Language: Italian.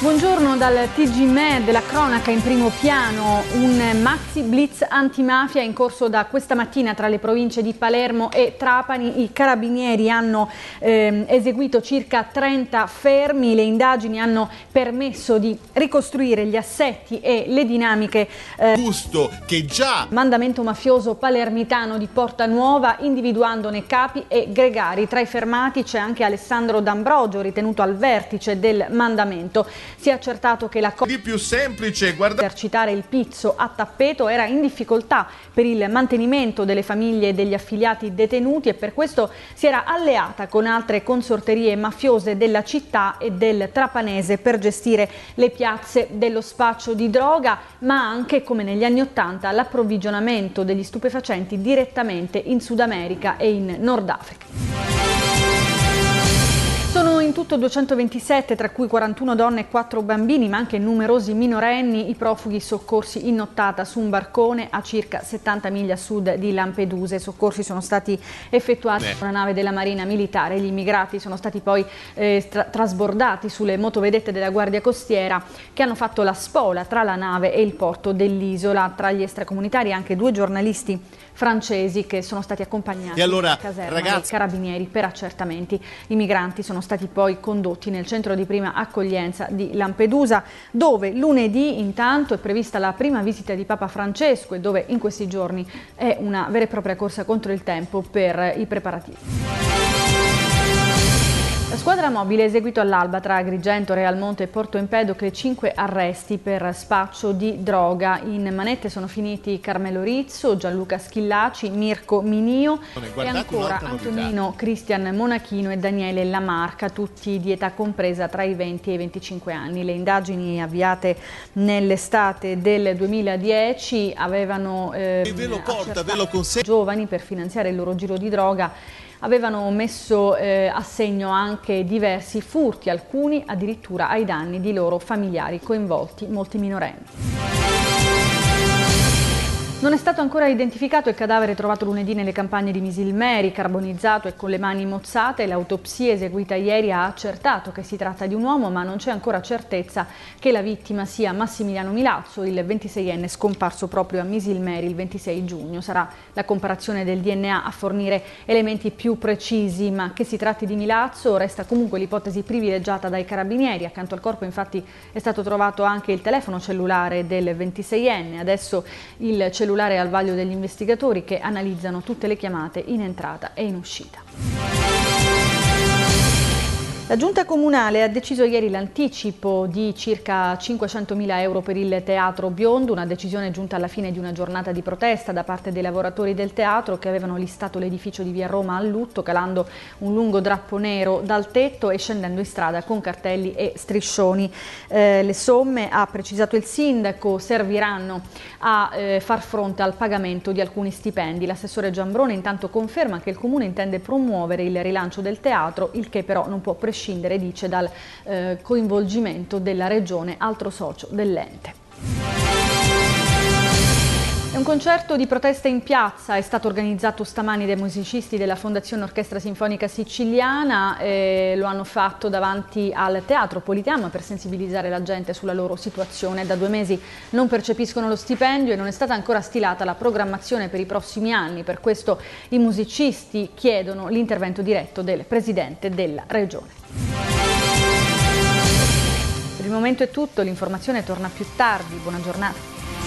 Buongiorno dal TG Med, la cronaca in primo piano, un maxi blitz antimafia in corso da questa mattina tra le province di Palermo e Trapani. I carabinieri hanno eseguito circa 30 fermi, le indagini hanno permesso di ricostruire gli assetti e le dinamiche. Che già Mandamento mafioso palermitano di Porta Nuova, individuandone capi e gregari. Tra i fermati c'è anche Alessandro D'Ambrogio, ritenuto al vertice del mandamento. Si è accertato che la di più semplice, esercitare il pizzo a tappeto era in difficoltà per il mantenimento delle famiglie degli affiliati detenuti e per questo si era alleata con altre consorterie mafiose della città e del Trapanese per gestire le piazze dello spaccio di droga, ma anche, come negli anni '80, l'approvvigionamento degli stupefacenti direttamente in Sud America e in Nord Africa. Sono in tutto 227, tra cui 41 donne e 4 bambini, ma anche numerosi minorenni, i profughi soccorsi in nottata su un barcone a circa 70 miglia a sud di Lampedusa. I soccorsi sono stati effettuati su una nave della Marina Militare. Gli immigrati sono stati poi trasbordati sulle motovedette della Guardia Costiera che hanno fatto la spola tra la nave e il porto dell'isola. Tra gli extracomunitari anche 2 giornalisti francesi che sono stati accompagnati alla caserma dei carabinieri per accertamenti. I migranti sono stati poi condotti nel centro di prima accoglienza di Lampedusa, dove lunedì intanto è prevista la prima visita di Papa Francesco e dove in questi giorni è una vera e propria corsa contro il tempo per i preparativi. La squadra mobile ha eseguito all'alba tra Agrigento, Realmonte e Porto Empedocle 5 arresti per spaccio di droga. In manette sono finiti Carmelo Rizzo, Gianluca Schillaci, Mirko Minio e ancora Antonino Cristian Monachino e Daniele Lamarca, tutti di età compresa tra i 20 e i 25 anni. Le indagini avviate nell'estate del 2010 avevano giovani per finanziare il loro giro di droga. Avevano messo a segno anche diversi furti, alcuni addirittura ai danni di loro familiari coinvolti, molti minorenni. Non è stato ancora identificato il cadavere trovato lunedì nelle campagne di Misilmeri, carbonizzato e con le mani mozzate. L'autopsia eseguita ieri ha accertato che si tratta di un uomo, ma non c'è ancora certezza che la vittima sia Massimiliano Milazzo, il 26enne scomparso proprio a Misilmeri il 26 giugno. Sarà la comparazione del DNA a fornire elementi più precisi, ma che si tratti di Milazzo resta comunque l'ipotesi privilegiata dai carabinieri. Accanto al corpo infatti è stato trovato anche il telefono cellulare del 26enne. Adesso il cellulare è al vaglio degli investigatori che analizzano tutte le chiamate in entrata e in uscita. La Giunta Comunale ha deciso ieri l'anticipo di circa 500.000 euro per il Teatro Biondo, una decisione giunta alla fine di una giornata di protesta da parte dei lavoratori del teatro che avevano listato l'edificio di Via Roma a lutto, calando un lungo drappo nero dal tetto e scendendo in strada con cartelli e striscioni. Le somme, ha precisato il sindaco, serviranno a far fronte al pagamento di alcuni stipendi. L'assessore Giambrone intanto conferma che il Comune intende promuovere il rilancio del teatro, il che però non può prescindere, dice, dal coinvolgimento della Regione, altro socio dell'ente. Un concerto di protesta in piazza è stato organizzato stamani dai musicisti della Fondazione Orchestra Sinfonica Siciliana, lo hanno fatto davanti al Teatro Politeama per sensibilizzare la gente sulla loro situazione. Da 2 mesi non percepiscono lo stipendio e non è stata ancora stilata la programmazione per i prossimi anni, per questo i musicisti chiedono l'intervento diretto del Presidente della Regione. Per il momento è tutto, l'informazione torna più tardi, buona giornata.